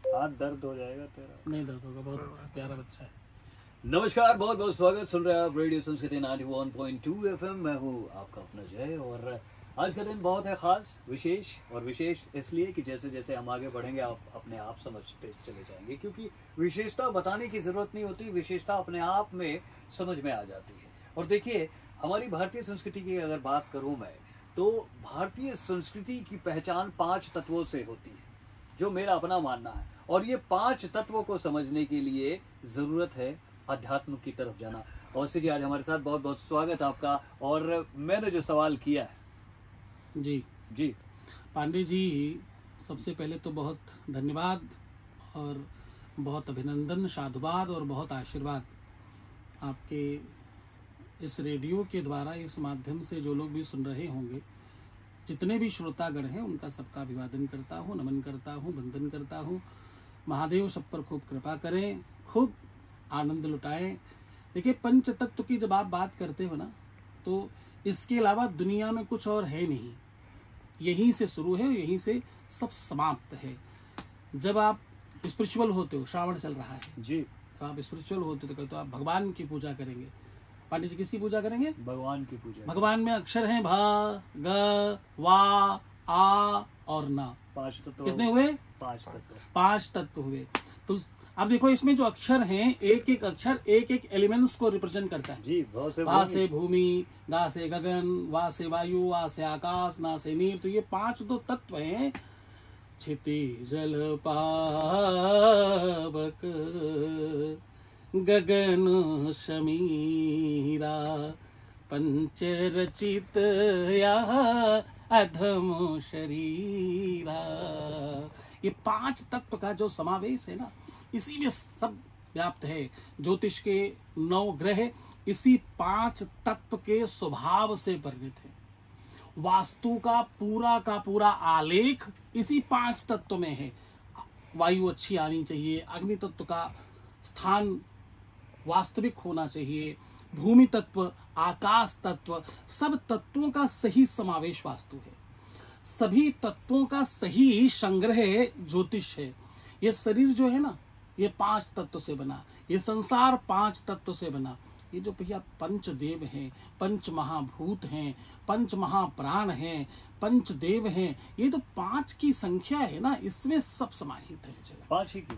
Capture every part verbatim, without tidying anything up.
हाथ दर्द हो जाएगा तेरा। नहीं दर्द होगा, बहुत प्यारा बच्चा है। नमस्कार, बहुत बहुत स्वागत। सुन रहे हैं आप रेडियो संस्कृति इक्यानवे पॉइंट दो एफएम। मैं हूँ आपका अपना जय। और आज का दिन बहुत है खास, विशेष। और विशेष इसलिए कि जैसे जैसे हम आगे बढ़ेंगे आप अपने आप समझते चले जाएंगे, क्योंकि विशेषता बताने की जरूरत नहीं होती, विशेषता अपने आप में समझ में आ जाती है। और देखिए, हमारी भारतीय संस्कृति की अगर बात करूँ मैं, तो भारतीय संस्कृति की पहचान पांच तत्वों से होती है, जो मेरा अपना मानना है। और ये पांच तत्वों को समझने के लिए जरूरत है अध्यात्म की तरफ जाना। और जी आज हमारे साथ बहुत बहुत स्वागत आपका। और मैंने जो सवाल किया है जी जी पांडे जी, सबसे पहले तो बहुत धन्यवाद और बहुत अभिनंदन, साधुवाद और बहुत आशीर्वाद। आपके इस रेडियो के द्वारा, इस माध्यम से जो लोग भी सुन रहे होंगे, जितने भी श्रोतागण हैं, उनका सबका अभिवादन करता हूँ, नमन करता हूँ, वंदन करता हूँ। महादेव सब पर खूब कृपा करें, खूब आनंद लुटाएं। देखिए, पंच तत्व की जब आप बात करते हो ना, तो इसके अलावा दुनिया में कुछ और है नहीं। यहीं से शुरू है, यहीं से सब समाप्त है। जब आप स्पिरिचुअल होते हो, श्रावण चल रहा है जी, तो आप स्पिरिचुअल होते हो, तो आप भगवान की पूजा करेंगे। पांडे जी किसकी पूजा करेंगे? भगवान की पूजा। भगवान में अक्षर हैं भ, ग, वा, आ और ना। पांच तत्व कितने हुए? पांच तत्व। पांच तत्व हुए। तो अब देखो, इसमें जो अक्षर हैं, एक एक अक्षर एक एक एलिमेंट्स को रिप्रेजेंट करता है। जी, भव से भा से भूमि, गा से गगन, वा से वायु, वा से आकाश, ना से नीर। तो ये पांच दो तत्व हैं। क्षिति जल पावक गगन शमीरा, पंच रचित या अधम शरीरा। ये पांच तत्व का जो समावेश है ना, इसी में सब व्याप्त है। ज्योतिष के नौ ग्रह इसी पांच तत्व के स्वभाव से परिणित है। वास्तु का पूरा का पूरा आलेख इसी पांच तत्व में है। वायु अच्छी आनी चाहिए, अग्नि तत्व का स्थान वास्तविक होना चाहिए, भूमि तत्व, आकाश तत्व, सब तत्वों का सही समावेश वास्तु है। सभी तत्वों का सही संग्रह ज्योतिष है। ये शरीर जो है ना, ये पांच तत्व से बना। ये संसार पांच तत्व से बना। ये जो भैया पंचदेव हैं, पंच महाभूत हैं, पंच महाप्राण हैं, पंचदेव हैं, ये तो पांच की संख्या है ना, इसमें सब समाहित है। चलो, पांच ही क्यों?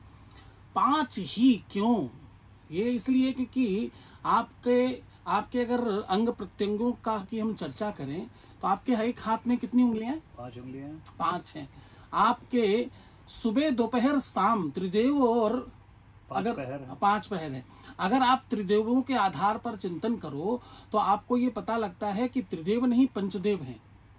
पांच ही क्यों? ये इसलिए क्योंकि आपके आपके अगर अंग प्रत्यंगों का की हम चर्चा करें, तो आपके एक हाथ में कितनी उंगलियां? पांच उंगलियां हैं। पांच हैं। आपके सुबह, दोपहर, शाम त्रिदेव और पांच अगर पहर है। पांच पहर है। अगर आप त्रिदेवों के आधार पर चिंतन करो, तो आपको ये पता लगता है कि त्रिदेव नहीं पंचदेव हैं।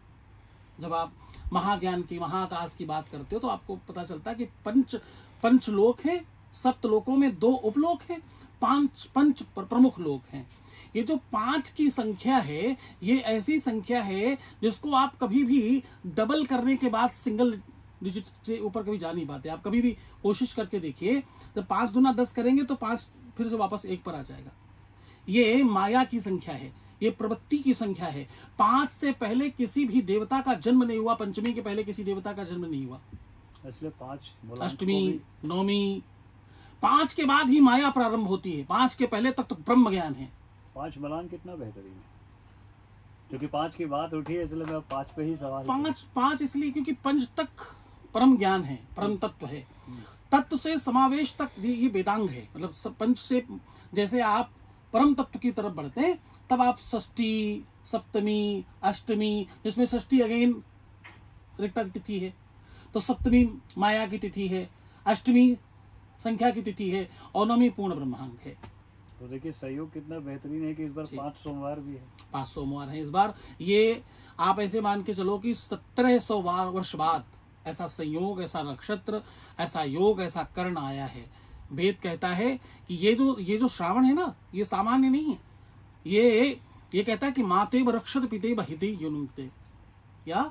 जब आप महाज्ञान की, महाकाश की बात करते हो, तो आपको पता चलता है कि पंच पंचलोक हैं, सप्त लोकों में दो उपलोक हैं, पांच पंच प्रमुख लोक हैं। ये जो पांच की संख्या है, ये ऐसी संख्या है जिसको आप कभी भी डबल करने के बाद सिंगल डिजिट से ऊपर कभी जा नहीं पाते। आप कभी भी कोशिश करके देखिए, जब पांच दुना दस करेंगे तो पांच फिर से वापस एक पर आ जाएगा। ये माया की संख्या है, ये प्रवृत्ति की संख्या है। पांच से पहले किसी भी देवता का जन्म नहीं हुआ, पंचमी के पहले किसी देवता का जन्म नहीं हुआ। इसलिए पांच, अष्टमी, नौमी, पांच के बाद ही माया प्रारंभ होती है। पांच के पहले तक तो ब्रह्म ज्ञान है। पांच मलान कितना बेहतरीन है, क्योंकि पांच की बात उठी है, इसलिए मैं पांच पे ही सवाल। पांच पांच इसलिए क्योंकि पंच तक परम ज्ञान है, परम तत्व है। तत्व से समावेश तक ये वेदांग है। मतलब पंच से जैसे आप परम तत्व की तरफ बढ़ते हैं, तब आप षष्ठी, सप्तमी, अष्टमी, जिसमें षष्ठी अगेन रिक्ता की तिथि है, तो सप्तमी माया की तिथि है, अष्टमी संख्या की तिथि है, और नवमी पूर्ण ब्रह्मांड है। तो देखिए, सहयोग कितना बेहतरीन है कि इस बार पांच सोमवार भी है। पांच सोमवार है इस बार। ये आप ऐसे मान के चलो कि सत्रह सौ वर्ष बाद ऐसा संयोग, ऐसा नक्षत्र, ऐसा योग, ऐसा कर्ण आया है। वेद कहता है कि ये जो ये जो श्रावण है ना, ये सामान्य नहीं है। ये ये कहता है कि मातेव रक्षत पितेव हिते युनुक्ते, या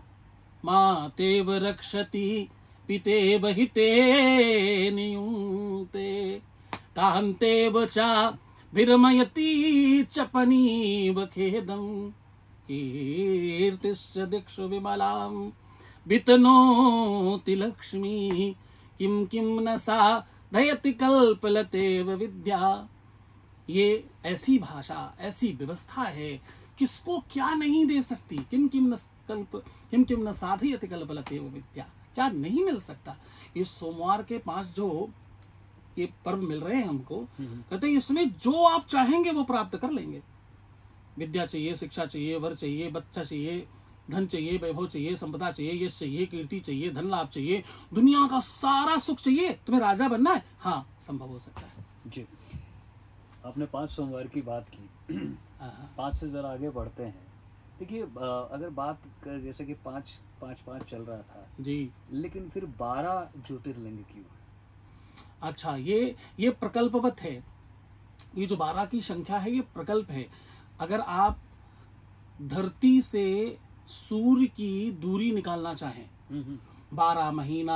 मातेव रक्षति पितेव हिते नियुक्ते, कान्तेव चा विरमयति चपनीव खेदम, कीर्तिश्च दिक्षु विमलां वितनोति लक्ष्मी, किम किम न साधयति कल्पलतेव विद्या। ये ऐसी भाषा, ऐसी व्यवस्था है, किसको क्या नहीं दे सकती। किम किम न कल्प किम किम न साधयति कल्पलतेव विद्या, क्या नहीं मिल सकता। ये सोमवार के पांच जो ये पर्व मिल रहे हैं हमको, कहते हैं इसमें जो आप चाहेंगे वो प्राप्त कर लेंगे। विद्या चाहिए, शिक्षा चाहिए, वर चाहिए, बच्चा चाहिए, धन चाहिए, वैभव चाहिए, संपदा चाहिए, यश चाहिए, कीर्ति चाहिए, धन लाभ चाहिए, दुनिया का सारा सुख चाहिए। तुम्हें राजा बनना है, हाँ संभव हो सकता है जी। आपने पांच सोमवार की बात की, पांच से जरा आगे बढ़ते हैं। देखिए, अगर बात कर, जैसे कि पांच पांच पांच चल रहा था जी, लेकिन फिर बारह ज्योतिर्लिंग क्यों? अच्छा, ये ये प्रकल्पवत है। ये जो बारह की संख्या है ये प्रकल्प है। अगर आप धरती से सूर्य की दूरी निकालना चाहें, बारह महीना,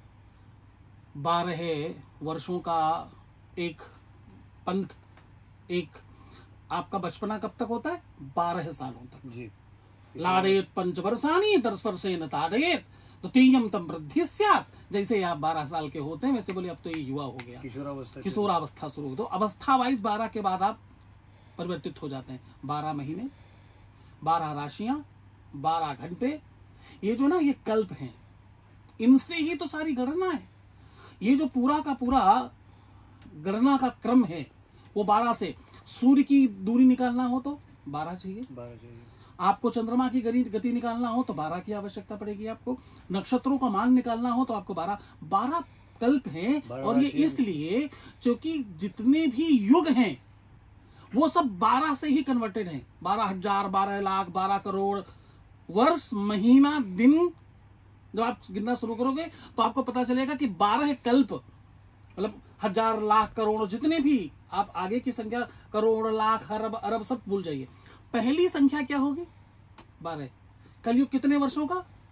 बारह वर्षों का एक पंथ, एक आपका बचपना कब तक होता है? बारह सालों तक जी। लाड़ेत पंचवर्षाणी दस वर्षेण ताड़येत तृतीयम तम वृद्धि स्यात्। जैसे आप बारह साल के होते हैं वैसे बोले अब तो ये युवा हो गया, किशोरावस्था किशोरावस्था शुरू हो। तो अवस्था वाइज बारह के बाद आप परिवर्तित हो जाते हैं। बारह महीने, बारह राशियां, बारह घंटे, ये जो ना ये कल्प हैं, इनसे ही तो सारी गणना है। ये जो पूरा का पूरा गणना का क्रम है वो बारह से। सूर्य की दूरी निकालना हो तो बारह चाहिए, बारह चाहिए। आपको चंद्रमा की गति निकालना हो तो बारह की आवश्यकता पड़ेगी। आपको नक्षत्रों का मान निकालना हो तो आपको बारह बारह कल्प हैं। और ये इसलिए क्योंकि जितने भी युग हैं वो सब बारह से ही कन्वर्टेड हैं। बारह हजार, बारह लाख, बारह करोड़ वर्ष, महीना, दिन। जब आप गिनना शुरू करोगे तो आपको पता चलेगा कि बारह कल्प, मतलब हजार, लाख, करोड़, जितने भी आप आगे की संख्या, करोड़, लाख, अरब, अरब सब भूल जाइए। पहली संख्या क्या होगी? बारह। कलयुग कितने वर्षों का?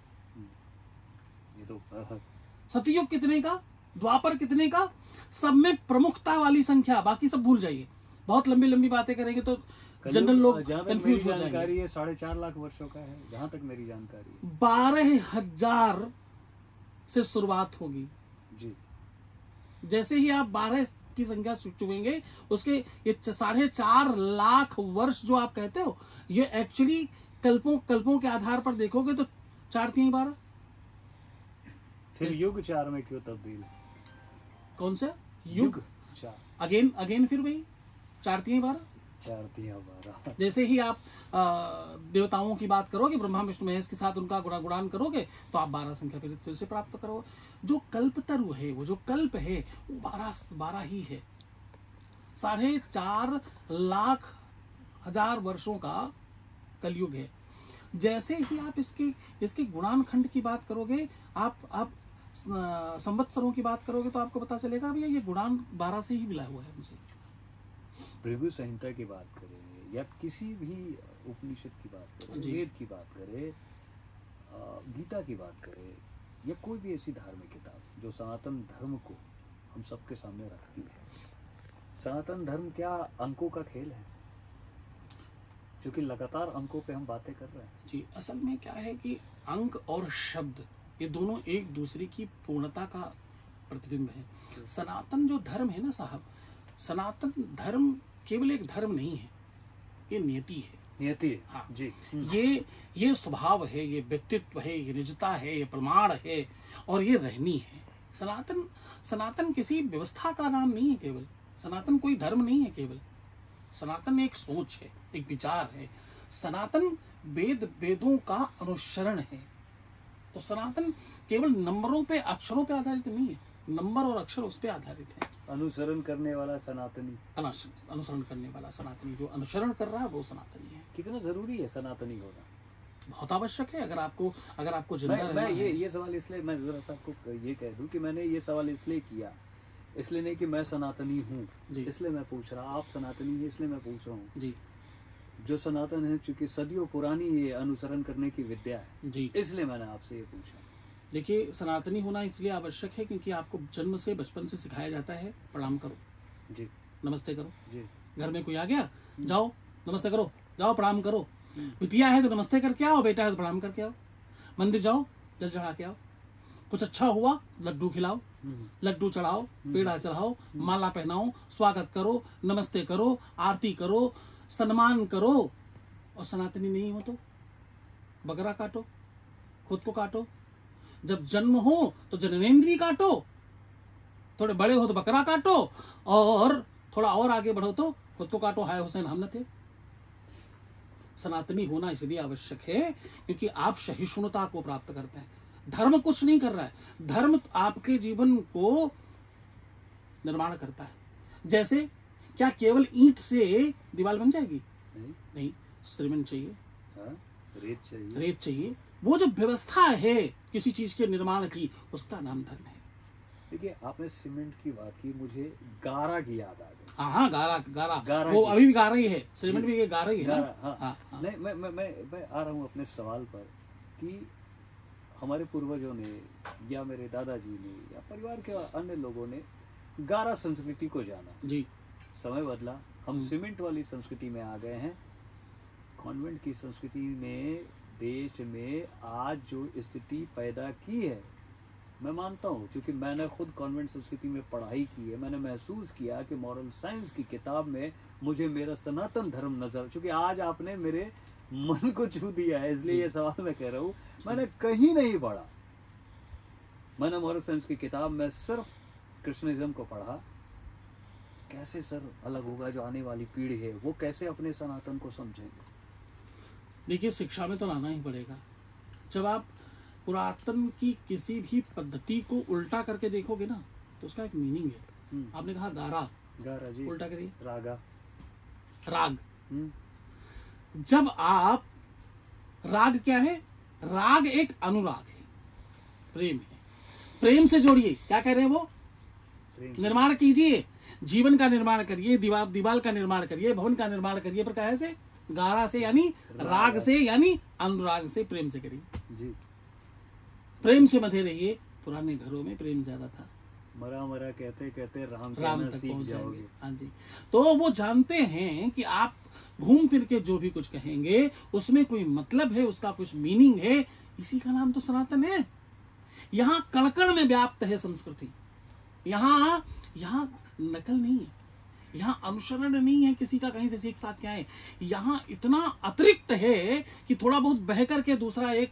ये तो सतयुग कितने का? द्वापर कितने का? सब में प्रमुखता वाली संख्या, बाकी सब भूल जाइए। बहुत लंबी लंबी बातें करेंगे तो जनरल लोग कंफ्यूज हो जाएंगे। साढ़े चार लाख वर्षों का है जहां तक मेरी जानकारी। बारह हजार से शुरुआत होगी जी। जैसे ही आप बारह की संख्या चुनेंगे उसके ये साढ़े चार लाख वर्ष जो आप कहते हो, ये एक्चुअली कल्पों कल्पों के आधार पर देखोगे तो चार तीन बारह। फिर युग चार में क्यों तब्दील? कौन सा युग? चार। अगेन अगेन फिर वही चार तीन बारह, चार तीन बारह। जैसे ही आप आ, देवताओं की बात करोगे, ब्रह्मा विष्णु महेश के साथ उनका गुणागुणान करोगे तो आप बारह संख्या फिर फिर से प्राप्त करोगे। जो कल्पतरु है, वो जो कल्प है वो बारह बारह ही है। साढ़े चार लाख हजार वर्षों का कलयुग है। जैसे ही आप इसके इसके गुणान खंड की बात करोगे, आप आप संवत्सरों की बात करोगे तो आपको पता चलेगा भैया ये गुणान बारह से ही मिला हुआ है हमसे। भृगु संहिता की बात करें या किसी भी उपनिषद की बात करें, वेद की बात करें, गीता की बात करें, या कोई भी ऐसी धार्मिक किताब जो सनातन धर्म को हम सबके सामने रखती है। सनातन धर्म क्या अंकों का खेल है? क्योंकि लगातार अंकों पे हम बातें कर रहे हैं जी। असल में क्या है कि अंक और शब्द ये दोनों एक दूसरे की पूर्णता का प्रतिबिंब है। सनातन जो धर्म है ना साहब, सनातन धर्म केवल एक धर्म नहीं है, ये नियति है। नियति है। हाँ जी। ये ये स्वभाव है, ये व्यक्तित्व है, ये निजता है, ये प्रमाण है और ये रहनी है। सनातन सनातन किसी व्यवस्था का नाम नहीं है केवल। सनातन कोई धर्म नहीं है केवल। सनातन एक सोच है, एक विचार है। सनातन वेद वेदों का अनुसरण है। तो सनातन केवल नंबरों पे, अक्षरों पे आधारित नहीं है। नंबर और अक्षर उस पे आधारित है। अनुसरण करने वाला सनातनी, अनुसरण करने वाला सनातनी, जो अनुसरण कर रहा है वो सनातनी है। कितना जरूरी है सनातनी होना? बहुत आवश्यक है। अगर आपको अगर आपको जिंदा मैं, रहना मैं ये है। ये सवाल इसलिए मैं जरा सा आपको ये कह दूं कि मैंने ये सवाल इसलिए किया, इसलिए नहीं कि मैं सनातनी हूँ इसलिए मैं पूछ रहा, आप सनातनी है इसलिए मैं पूछ रहा हूँ जी। जो सनातन है चूंकि सदियों पुरानी ये अनुसरण करने की विद्या है जी, इसलिए मैंने आपसे ये पूछा। देखिए, सनातनी होना इसलिए आवश्यक है क्योंकि आपको जन्म से, बचपन से सिखाया जाता है प्रणाम करो जी, नमस्ते करो जी। घर में कोई आ गया, जाओ नमस्ते करो, जाओ प्रणाम करो। बिटिया है तो नमस्ते करके आओ, बेटा है तो प्रणाम करके आओ। मंदिर जाओ, जल चढ़ा के आओ। कुछ अच्छा हुआ लड्डू खिलाओ, हम्म, लड्डू चढ़ाओ, पेड़ा चढ़ाओ, माला पहनाओ, स्वागत करो, नमस्ते करो, आरती करो, सम्मान करो। और सनातनी नहीं हो तो बकरा काटो, खुद को काटो। जब जन्म हो तो जननेंद्रिय काटो, थोड़े बड़े हो तो बकरा काटो, और थोड़ा और आगे बढ़ो तो खुद को काटो। हाय हुसैन हम न थे। सनातनी होना इसलिए आवश्यक है क्योंकि आप सहिष्णुता को प्राप्त करते हैं। धर्म कुछ नहीं कर रहा है, धर्म आपके जीवन को निर्माण करता है। जैसे क्या केवल ईंट से दीवार बन जाएगी? नहीं, नहीं, सीमेंट चाहिए, हाँ, रेत चाहिए। रेत चाहिए। वो जो व्यवस्था है किसी चीज के निर्माण की, उसका नाम धर्म है। देखिए, आपने सीमेंट की बात की, मुझे गारा की याद आ गई। हाँ हाँ, गारा गारा, गारा वो की- अभी भी गारा ही है, सीमेंट भी ये गारा ही है ना? गारा, हाँ, हाँ, हाँ। नहीं, मैं मैं मैं मैं आ रहा हूँ अपने सवाल पर कि हमारे पूर्वजों ने या मेरे दादाजी ने या परिवार के अन्य लोगों ने गारा संस्कृति को जाना। जी, समय बदला, हम हम्म। सीमेंट वाली संस्कृति में आ गए हैं। कॉन्वेंट की संस्कृति ने देश में आज जो स्थिति पैदा की है, मैं मानता हूँ, क्योंकि मैंने खुद कॉन्वेंट संस्कृति में पढ़ाई की है। मैंने महसूस किया कि मॉरल साइंस की किताब में मुझे मेरा सनातन धर्म नजर, क्योंकि आज आपने मेरे मन को छू दिया है, इसलिए ये सवाल मैं कह रहा हूँ। मैंने कहीं नहीं पढ़ा, मैंने मॉरल साइंस की किताब में सिर्फ कृष्णिज्म को पढ़ा। कैसे सर अलग होगा जो आने वाली पीढ़ी है, वो कैसे अपने सनातन को समझेंगे? देखिए, शिक्षा में तो लाना ही पड़ेगा। जब आप पुरातन की किसी भी पद्धति को उल्टा करके देखोगे ना, तो उसका एक मीनिंग है। हम्म। आपने कहा गारा, गारा जी, उल्टा करिए, रागा। राग। हम्म, जब आप, राग क्या है? राग एक अनुराग है, प्रेम है। प्रेम से जोड़िए, क्या कह रहे हैं वो? प्रेम से। निर्माण कीजिए, जीवन का निर्माण करिए, दीवार दीवार का निर्माण करिए, भवन का निर्माण करिए। पर क्या से? गारा से, यानी राग से, यानी अनुराग से, प्रेम से करिए। जी, प्रेम से बंधे रहिए। पुराने घरों में प्रेम ज्यादा था, मरा मरा कहते कहते राम राम कहना तक सीख पहुंच जाओगे। जाएंगे। हाँ जी। तो वो जानते हैं कि आप घूम फिर के जो भी कुछ कहेंगे उसमें कोई मतलब है, उसका कुछ मीनिंग है। इसी का नाम तो सनातन है। यहाँ कण-कण में व्याप्त है संस्कृति। यहाँ यहाँ नकल नहीं है, यहाँ अनुसरण नहीं है किसी का, कहीं से सीख साख के आए। यहाँ इतना अतिरिक्त है कि थोड़ा बहुत बह करके दूसरा एक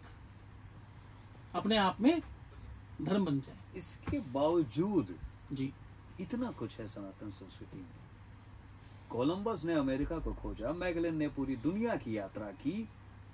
अपने आप में धर्म बन जाए। इसके बावजूद जी, इतना कुछ है सनातन संस्कृति में। कोलंबस ने अमेरिका को खोजा, मैगलन ने पूरी दुनिया की यात्रा की,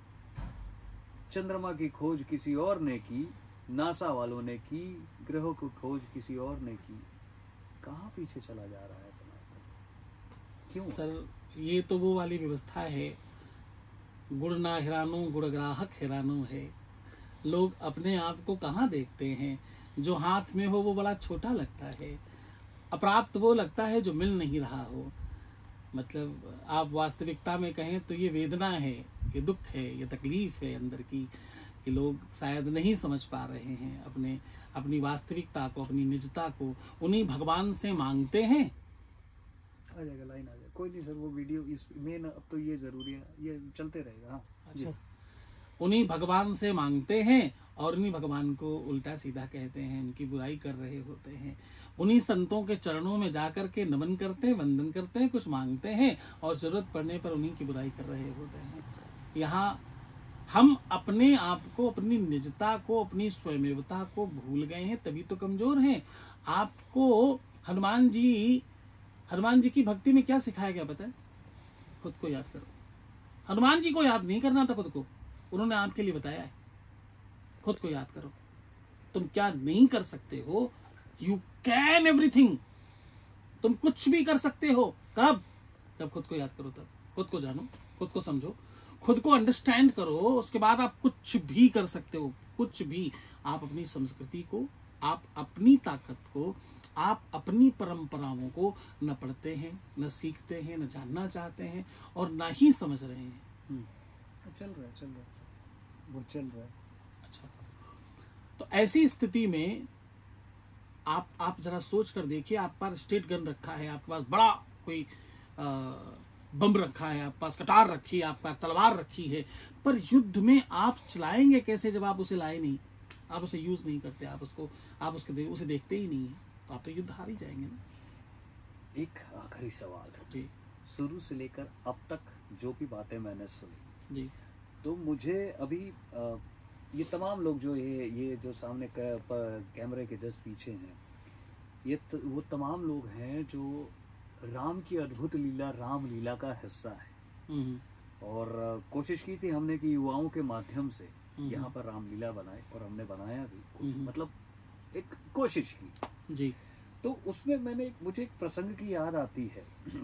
चंद्रमा की खोज किसी और ने की, नासा वालों ने की, ग्रहों की खोज किसी और ने की। कहाँ पीछे चला जा रहा है सनातन? क्यों? सर, ये तो वो वाली व्यवस्था है, गुण ना हिरानो गुण ग्राहक हिरानो है। लोग अपने आप को कहाँ देखते हैं? जो हाथ में हो वो बड़ा छोटा लगता है, अप्राप्त वो लगता है जो मिल नहीं रहा हो। मतलब आप वास्तविकता में कहें तो ये वेदना है, ये दुख है, ये तकलीफ है अंदर की, कि लोग शायद नहीं समझ पा रहे हैं अपने अपनी वास्तविकता को, अपनी निजता को। उन्हीं भगवान से मांगते हैं। आ जाएगा, लाइन आ जाएगा, कोई नहीं सर, वो वीडियो इस मेन अब तो ये जरूरी है, ये चलते रहेगा। हाँ, अच्छा, उन्हीं भगवान से मांगते हैं और उन्हीं भगवान को उल्टा सीधा कहते हैं, उनकी बुराई कर रहे होते हैं। उन्हीं संतों के चरणों में जाकर के नमन करते हैं, वंदन करते हैं, कुछ मांगते हैं, और जरूरत पड़ने पर उन्हीं की बुराई कर रहे होते हैं। यहाँ हम अपने आप को, अपनी निजता को, अपनी स्वयमेवता को भूल गए हैं, तभी तो कमजोर हैं। आपको हनुमान जी हनुमान जी की भक्ति में क्या सिखाया गया पता है? खुद को याद करो। हनुमान जी को याद नहीं करना था खुद को, उन्होंने आपके लिए बताया है, खुद को याद करो। तुम क्या नहीं कर सकते हो? You can everything. तुम कुछ भी कर सकते हो। कब? जब खुद को याद करो, तब खुद को जानो, खुद को समझो, खुद को अंडरस्टैंड करो, उसके बाद आप कुछ भी कर सकते हो। कुछ भी। आप अपनी संस्कृति को, आप अपनी ताकत को, आप अपनी परंपराओं को न पढ़ते हैं, न सीखते हैं, न जानना चाहते हैं, और न ही समझ रहे हैं। हम्म, चल रहा है, चल रहा है, वो चल रहा है। अच्छा, तो ऐसी स्थिति में आप आप जरा सोच कर देखिए, आप पास स्टेट गन रखा है, आपके पास बड़ा कोई आ, बम रखा है, आपके पास कटार रखी है, आपके पास तलवार रखी है, पर युद्ध में आप चलाएंगे कैसे जब आप उसे लाए नहीं? आप उसे यूज नहीं करते, आप उसको आप उसके दे, उसे देखते ही नहीं है, तो आप तो युद्ध हार ही जाएंगे ना। एक आखिरी सवाल है जी शुरू से लेकर अब तक जो भी बातें मैंने सुनी, जी तो मुझे अभी आ, ये तमाम लोग जो ये ये जो सामने कै- प- कैमरे के जस्ट पीछे हैं, ये त, वो तमाम लोग हैं जो राम की अद्भुत लीला, राम लीला का हिस्सा है। हम्म, और आ, कोशिश की थी हमने कि युवाओं के माध्यम से हम्म, यहाँ पर रामलीला बनाए, और हमने बनाया भी कुछ, हम्म। मतलब एक कोशिश की। जी तो उसमें मैंने एक- मुझे एक प्रसंग की याद आती है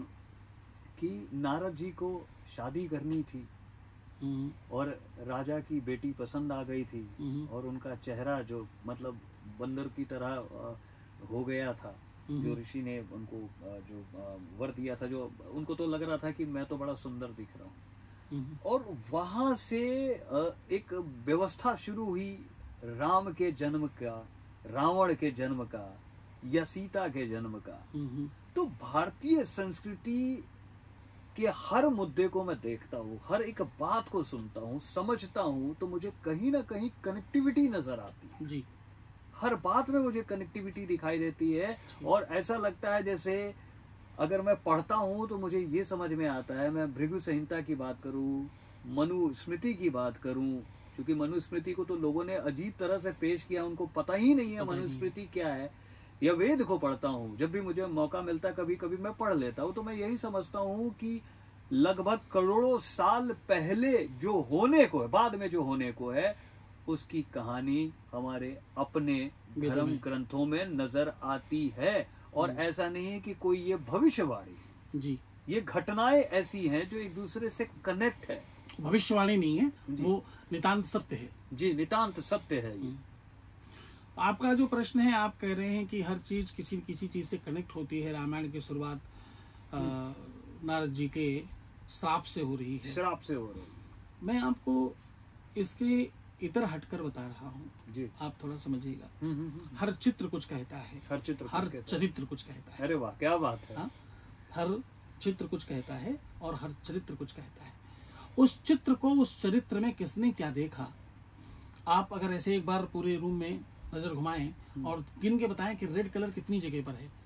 कि नारद जी को शादी करनी थी हम्म, और राजा की बेटी पसंद आ गई थी, हम्म, और उनका चेहरा जो मतलब बंदर की तरह अ, हो गया था। हम्म, जो ऋषि ने उनको अ, जो अ, वर दिया था, जो उनको तो लग रहा था कि मैं तो बड़ा सुंदर दिख रहा हूँ। हम्म, और वहां से अ, एक व्यवस्था शुरू हुई राम के जन्म का, रावण के जन्म का, या सीता के जन्म का। हम्म, तो भारतीय संस्कृति के हर मुद्दे को मैं देखता हूँ, हर एक बात को सुनता हूँ, समझता हूँ, तो मुझे कहीं ना कहीं कनेक्टिविटी नजर आती है। जी हर बात में मुझे कनेक्टिविटी दिखाई देती है, और ऐसा लगता है जैसे अगर मैं पढ़ता हूँ तो मुझे ये समझ में आता है, मैं भृगु संहिता की बात करूँ, मनु स्मृति की बात करूँ, क्योंकि मनुस्मृति को तो लोगों ने अजीब तरह से पेश किया, उनको पता ही नहीं है पता ही नहीं। मनुस्मृति क्या है। या वेद को पढ़ता हूँ, जब भी मुझे मौका मिलता है कभी कभी मैं पढ़ लेता हूँ, तो मैं यही समझता हूँ कि लगभग करोड़ों साल पहले जो होने को है, बाद में जो होने को है, उसकी कहानी हमारे अपने वेदों धर्म में। ग्रंथों में नजर आती है। और हम्म। ऐसा नहीं है कि कोई ये भविष्यवाणी, जी ये घटनाएं ऐसी हैं जो एक दूसरे से कनेक्ट है। भविष्यवाणी नहीं है, जी। वो नितांत सत्य है। जी, नितांत सत्य है ये। आपका जो प्रश्न है, आप कह रहे हैं कि हर चीज किसी किसी चीज से कनेक्ट होती है। रामायण की शुरुआत अ, नारद जी के श्राप से हो रही है। श्राप से हो रही है। मैं आपको इसके इतर हटकर बता रहा हूँ, जी। आप थोड़ा समझिएगा। हम्म, हम्म, हम्म। हर चित्र कुछ कहता है, हर चित्र हर कुछ कहता है। चरित्र कुछ कहता है। अरे वाह, क्या बात है। हाँ? हर चित्र कुछ कहता है और हर चरित्र कुछ कहता है। उस चित्र को, उस चरित्र में किसने क्या देखा, आप अगर ऐसे एक बार पूरे रूम में नजर घुमाएं और गिन के बताएं कि रेड कलर कितनी जगह पर है,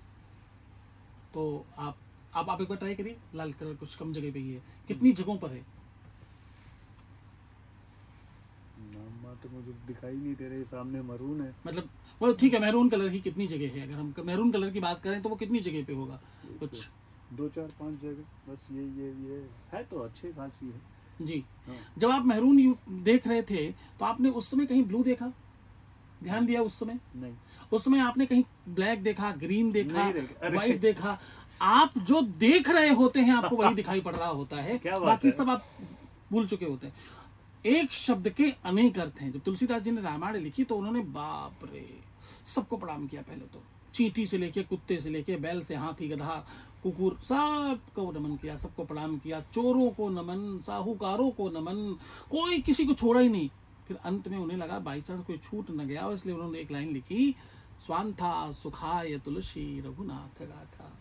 तो आप आप आप एक बार ट्राई करिए। लाल कलर कुछ कम जगह पे ही है, कितनी जगहों पर है? नाम तो मुझे दिखाई नहीं दे रही, सामने मरून है। मतलब वो ठीक है, मैरून कलर की कितनी जगह है? अगर हम मैरून कलर की बात करें तो वो कितनी जगह पे होगा? कुछ दो चार पांच जगह बस। ये ये ये है तो अच्छी खासी है। जी। हाँ। जब आप मैरून यू- देख रहे थे तो आपने उस समय कहीं ब्लू देखा, ध्यान दिया उस समय? नहीं, उस समय आपने कहीं ब्लैक देखा, ग्रीन देखा, नहीं देखा। अरे। व्हाइट देखा? आप जो देख रहे होते हैं आपको वही दिखाई पड़ रहा होता है, क्या बात बाकी है। सब आप भूल चुके होते हैं। एक शब्द के अनेक अर्थ हैं। जब तुलसीदास जी ने रामायण लिखी तो उन्होंने बाप रे सबको प्रणाम किया। पहले तो चींटी से लेके, कुत्ते से लेके, बैल से हाथी, गधा, कुकुर, सबको नमन किया, सबको प्रणाम किया। चोरों को नमन, साहूकारों को नमन, कोई किसी को छोड़ा ही नहीं। फिर अंत में उन्हें लगा बाई चांस कोई छूट न गया, और इसलिए उन्होंने एक लाइन लिखी, स्वांथा सुखाय तुलसी रघुनाथ गाथा।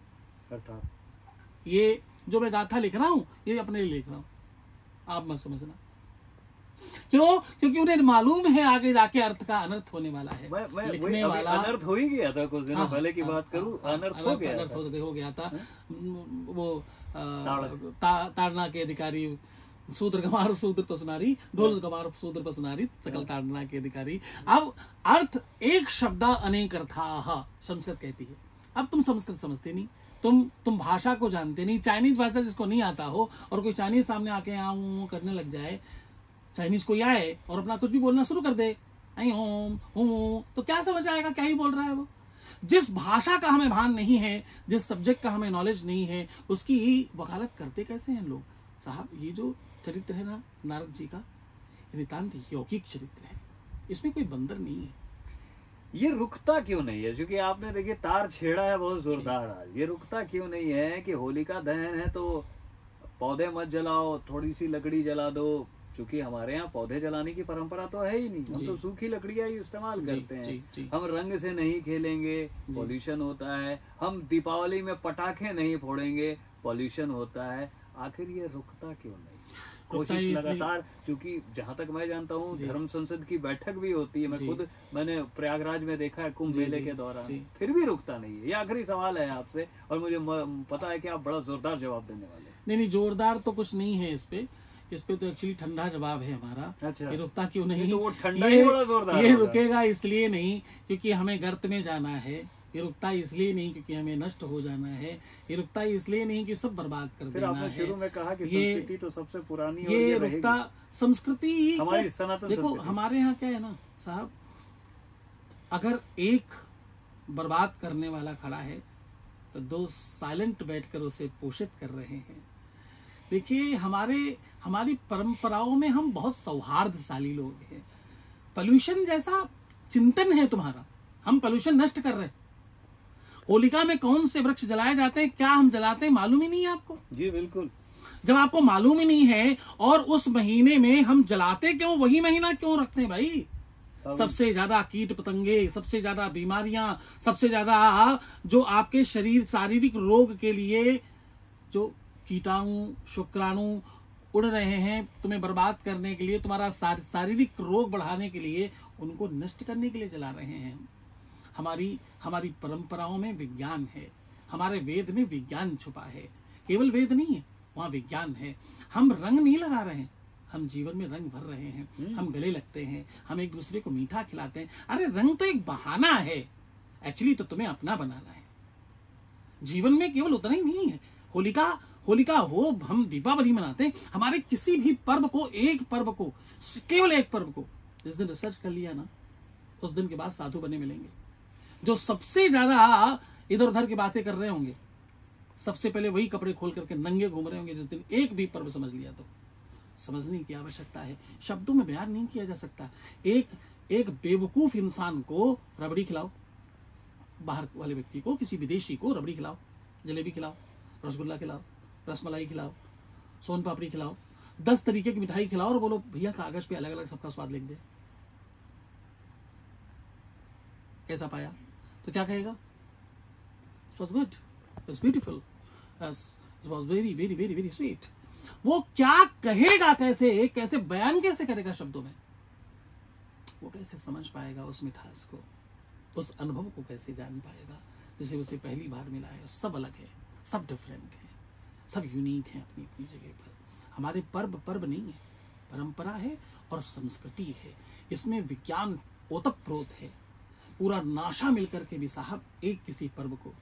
अर्थात ये जो मैं गाथा लिख रहा हूँ ये अपने लिए लिख रहा हूँ, आप मत समझना। क्यों? क्योंकि उन्हें मालूम है आगे जाके अर्थ का अनर्थ होने वाला है। मैं मैं लिखने वही अभी वाला अनर्थ हो ही गया था कुछ दिनों हाँ, पहले की हाँ, बात करूं। हाँ, अनर्थ हाँ, हो गया अनर्थ था। हो, हो गया था। वो अ, ताड़- ता, ताड़ना के अधिकारी शूद्र गमार शूद्र पसनारी, ढोल गमार शूद्र पसनारी, सकल ताड़ना के अधिकारी। अब अर्थ एक शब्द अनेक अर्थाः संस्कृत कहती है। अब तुम संस्कृत समझते नहीं, तुम तुम भाषा को जानते नहीं। चाइनीज भाषा जिसको नहीं आता हो और कोई चाइनीज सामने आके आऊं करने लग जाए, चाइनीज कोई आए और अपना कुछ भी बोलना शुरू कर दे, आई होम हूं, तो क्या समझ आएगा क्या ही बोल रहा है वो? जिस भाषा का हमें भान नहीं है, जिस सब्जेक्ट का हमें नॉलेज नहीं है, उसकी ही वकालत करते कैसे हैं लोग? साहब ये जो चरित्र है ना नारद जी का, ये नितांत यौगिक चरित्र है, इसमें कोई बंदर नहीं है। ये रुकता क्यों नहीं है? क्योंकि आपने देखिए तार छेड़ा है बहुत जोरदार आज। ये रुकता क्यों नहीं है कि होलिका दहन है तो पौधे मत जलाओ, थोड़ी सी लकड़ी जला दो। चूंकि हमारे यहाँ पौधे जलाने की परंपरा तो है ही नहीं, हम जी। तो सूखी लकड़ियां ही इस्तेमाल जी, करते हैं। जी, जी। हम रंग से नहीं खेलेंगे, पॉल्यूशन होता है। हम दीपावली में पटाखे नहीं फोड़ेंगे, पॉल्यूशन होता है। आखिर ये रुकता क्यों नहीं? कोशिश ये- लगातार, क्योंकि जहाँ तक मैं जानता हूँ जी। धर्म संसद की बैठक भी होती है, मैं जी। खुद मैंने प्रयागराज में देखा है कुंभ जी, मेले जी, के दौरान, जी। फिर भी रुकता नहीं है। ये आखिरी सवाल है आपसे, और मुझे म- पता है कि आप बड़ा जोरदार जवाब देने वाले हैं। नहीं नहीं, जोरदार तो कुछ नहीं है इस पे। इस पे तो एक्चुअली ठंडा जवाब है हमारा। अच्छा। ये रुकता क्यों नहीं? ये तो वो ठंडा ये ही बड़ा जोरदार ये होगा। रुकेगा इसलिए नहीं क्योंकि हमें गर्त में जाना है। ये रुकता इसलिए नहीं क्योंकि हमें नष्ट हो जाना है। ये रुकता इसलिए नहीं कि सब बर्बाद कर फिर देना आपने है। शुरू में कहा कि ये- संस्कृति तो सबसे पुरानी और ये ये रुकता रहेगी। संस्कृति ही हमारी को- सनातन देखो संस्कृति। हमारे यहाँ क्या है ना साहब, अगर एक बर्बाद करने वाला खड़ा है तो दो साइलेंट बैठकर उसे पोषित कर रहे हैं। देखिए हमारे हमारी परंपराओं में हम बहुत सौहार्दशाली लोग हैं। पोल्यूशन जैसा चिंतन है तुम्हारा, हम पोल्यूशन नष्ट कर रहे हैं। होलिका में कौन से वृक्ष जलाए जाते हैं, क्या हम जलाते हैं, मालूम ही नहीं है आपको। जी बिल्कुल। जब आपको मालूम ही नहीं है और उस महीने में हम जलाते क्यों, वही महीना क्यों रखते हैं भाई? सबसे ज्यादा कीट पतंगे, सबसे ज्यादा बीमारियां, सबसे ज्यादा जो आपके शरीर शारीरिक रोग के लिए जो कीटाणु शुक्राणु उड़ रहे हैं तुम्हें बर्बाद करने के लिए, तुम्हारा शारीरिक रोग बढ़ाने के लिए, उनको नष्ट करने के लिए जला रहे हैं। हमारी हमारी परंपराओं में विज्ञान है, हमारे वेद में विज्ञान छुपा है। केवल वेद नहीं है, वहाँ विज्ञान है। हम रंग नहीं लगा रहे हैं, हम जीवन में रंग भर रहे हैं। हम गले लगते हैं, हम एक दूसरे को मीठा खिलाते हैं। अरे रंग तो एक बहाना है, एक्चुअली तो तुम्हें अपना बनाना है। जीवन में केवल उतना ही नहीं है। होलिका होलिका हो, हम दीपावली मनाते हैं। हमारे किसी भी पर्व को, एक पर्व को, केवल एक पर्व को जिस दिन रिसर्च कर लिया ना, उस दिन के बाद साधु बने मिलेंगे जो सबसे ज्यादा इधर उधर की बातें कर रहे होंगे। सबसे पहले वही कपड़े खोल करके नंगे घूम रहे होंगे जिस दिन एक भी पर्व समझ लिया। तो समझने की आवश्यकता है, शब्दों में बयान नहीं किया जा सकता। एक एक बेवकूफ इंसान को रबड़ी खिलाओ, बाहर वाले व्यक्ति को, किसी विदेशी को रबड़ी खिलाओ, जलेबी खिलाओ, रसगुल्ला खिलाओ, रसमलाई खिलाओ, सोन पापड़ी खिलाओ, दस तरीके की मिठाई खिलाओ और बोलो भैया कागज पे अलग अलग सबका स्वाद लिख दे। कैसा पाया? तो क्या कहेगा? It was good, it was beautiful, it was very very very very sweet। वो क्या कहेगा, कैसे कैसे बयान कैसे करेगा शब्दों में? वो कैसे समझ पाएगा उस मिठास को, उस अनुभव को कैसे जान पाएगा जिसे उसे पहली बार मिला है? सब अलग है, सब डिफरेंट है, सब यूनिक है अपनी अपनी जगह पर। हमारे पर्व पर्व नहीं है, परंपरा है और संस्कृति है। इसमें विज्ञान ओतप्रोत है। पूरा नाशा मिलकर के भी साहब एक किसी पर्व को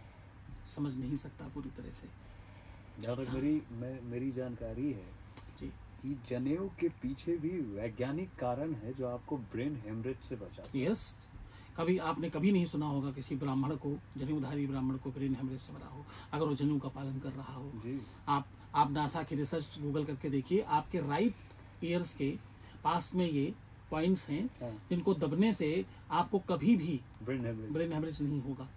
समझ नहीं सकता पूरी तरह से। जहाँ तक मेरी मैं मेरी जानकारी है जी, कि जनेऊ के पीछे भी वैज्ञानिक कारण है जो आपको ब्रेन हेमरेज से बचाता है। यस, कभी आपने कभी नहीं सुना होगा किसी ब्राह्मण को, जनेऊधारी ब्राह्मण को ब्रेन हेमरेज से मरा हो, अगर वो जनेऊ का पालन कर रहा हो। जी। आप आप नासा की रिसर्च गूगल करके देखिए, आपके राइट ईयर्स के पास में ये पॉइंट्स हैं हाँ। जिनको दबने से आपको कभी भी ब्रेन हेमरेज। ब्रेन हेमरेज नहीं होगा।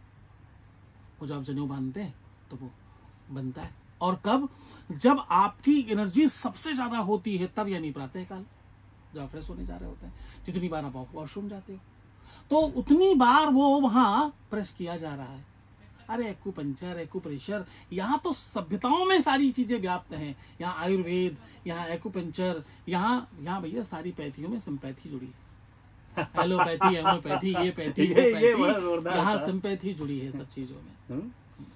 वो जब आप जनेऊ बांधते हैं तो वो बनता है। और कब? जब आपकी एनर्जी सबसे ज्यादा होती है तब, यानी प्रातःकाल जब फ्रेश होने जा रहे होते हैं। जितनी बार आप वॉशरूम जाते हो तो उतनी बार वो वहां प्रेस किया जा रहा है। अरे एक्यूपंक्चर, एक्यूप्रेशर, यहाँ तो सभ्यताओं में सारी चीजें व्याप्त हैं। यहाँ आयुर्वेद, यहाँ एक्यूपंक्चर, यहाँ यहाँ भैया सारी पैथियों में सिंपैथी जुड़ी है। एलोपैथी, होम्योपैथी, ये पैथी, वो ये- ये बड़ा पैथी, जोरदार यहाँ था। सिंपैथी जुड़ी है सब चीजों में। हम्म?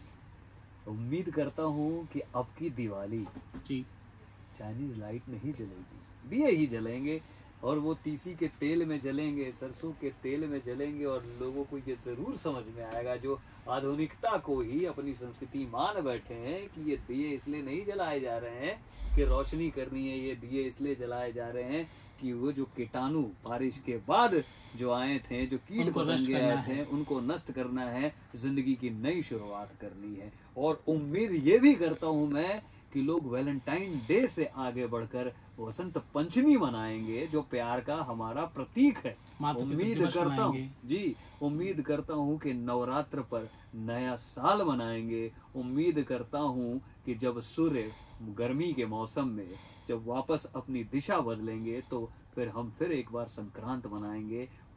उम्मीद करता हूँ कि अब की दिवाली जी, चाइनीज लाइट नहीं जलेगी, दिए ही जलेंगे, और वो तीसी के तेल में जलेंगे, सरसों के तेल में जलेंगे, और लोगों को ये जरूर समझ में आएगा जो आधुनिकता को ही अपनी संस्कृति मान बैठे हैं कि ये दिए इसलिए नहीं जलाए जा रहे हैं कि रोशनी करनी है, ये दिए इसलिए जलाए जा रहे हैं कि वो जो कीटाणु बारिश के बाद जो आए थे, जो कीट उनको नष्ट पतंगे करना आए थे, है। उनको नष्ट करना है, जिंदगी की नई शुरुआत करनी है। और उम्मीद ये भी करता हूं मैं कि लोग वैलेंटाइन डे से आगे बढ़कर वसंत पंचमी मनाएंगे, जो प्यार का हमारा प्रतीक है। मातृ पितृ उम्मीद दिवस करता हूँ मनाएंगे। जी, उम्मीद करता हूँ कि नवरात्र पर नया साल मनाएंगे। उम्मीद करता हूँ कि जब सूर्य गर्मी के मौसम में जब वापस अपनी दिशा बदलेंगे तो फिर हम फिर एक बार संक्रांत मनाएंगे।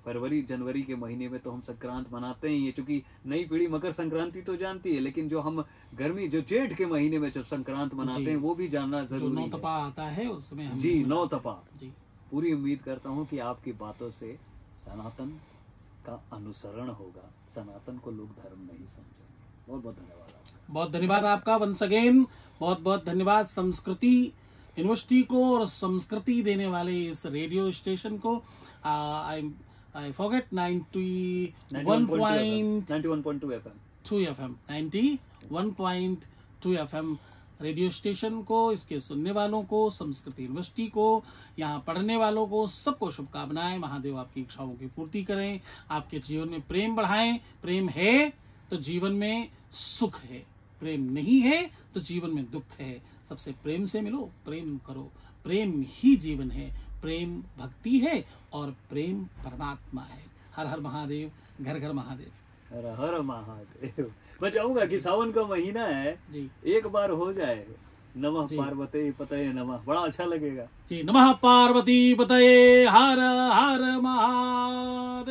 फरवरी जनवरी के महीने में तो हम संक्रांत मनाते ही हैं, चूंकि नई पीढ़ी मकर संक्रांति तो जानती है, लेकिन जो हम गर्मी जो जेठ के महीने में जो संक्रांत मनाते हैं वो भी जानना जो जरूरी नौ है। तपा आता है उसमें हम जी, नौ तपा। जी पूरी उम्मीद करता हूँ कि आपकी बातों से सनातन का अनुसरण होगा, सनातन को लोग धर्म नहीं समझेंगे। बहुत बहुत धन्यवाद आपका। बहुत धन्यवाद आपका वंस अगेन, बहुत बहुत धन्यवाद संस्कृति यूनिवर्सिटी को और संस्कृति देने वाले इस रेडियो स्टेशन को। I I forget ninety one point ninety one point two FM two FM ninety one point two FM radio station को, इसके सुनने वालों को, संस्कृति यूनिवर्सिटी को, यहाँ पढ़ने वालों को, सबको शुभकामनाएं। महादेव आपकी इच्छाओं की पूर्ति करें, आपके जीवन में प्रेम बढ़ाएं। प्रेम है तो जीवन में सुख है, प्रेम नहीं है तो जीवन में दुख है। सबसे प्रेम से मिलो, प्रेम करो, प्रेम ही जीवन है, प्रेम भक्ति है और प्रेम परमात्मा है। हर हर महादेव, घर घर महादेव, हर हर महादेव। मैं चाहूंगा कि सावन का महीना है जी, एक बार हो जाए नमः पार्वती पतये नमः, बड़ा अच्छा लगेगा जी। नमः पार्वती पतये, हर हर महादेव।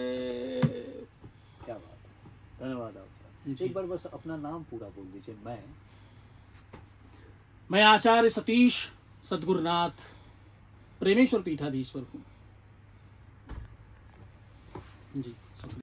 क्या बात है, धन्यवाद आपका। जी। एक बार बस अपना नाम पूरा बोल दीजिए। मैं मैं आचार्य सतीश सद्गुरुनाथ प्रेमेश्वर पीठाधीश्वर हूँ जी। शुक्रिया।